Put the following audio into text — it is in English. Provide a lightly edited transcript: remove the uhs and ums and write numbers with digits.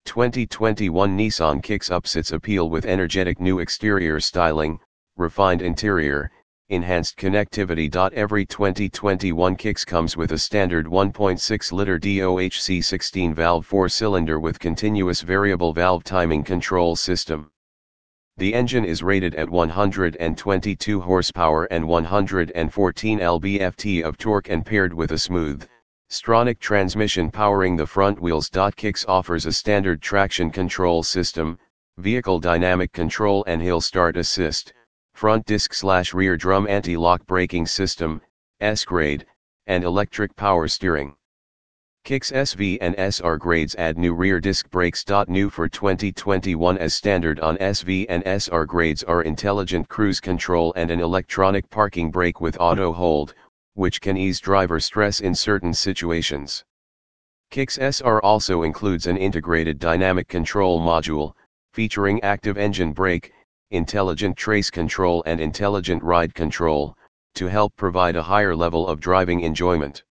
2021 Nissan Kicks ups its appeal with energetic new exterior styling, refined interior, enhanced connectivity. Every 2021 Kicks comes with a standard 1.6-liter DOHC 16-valve 4-cylinder with continuous variable valve timing control system. The engine is rated at 122 horsepower and 114 lb-ft of torque and paired with a smooth, Stronach transmission powering the front wheels. Kicks offers a standard traction control system, vehicle dynamic control and hill start assist, front disc/rear drum anti-lock braking system, S-grade, and electric power steering. Kicks SV and SR grades add new rear disc brakes. New for 2021 as standard on SV and SR grades are intelligent cruise control and an electronic parking brake with auto hold, which can ease driver stress in certain situations. Kicks SR also includes an integrated dynamic control module, featuring active engine brake, intelligent trace control and intelligent ride control, to help provide a higher level of driving enjoyment.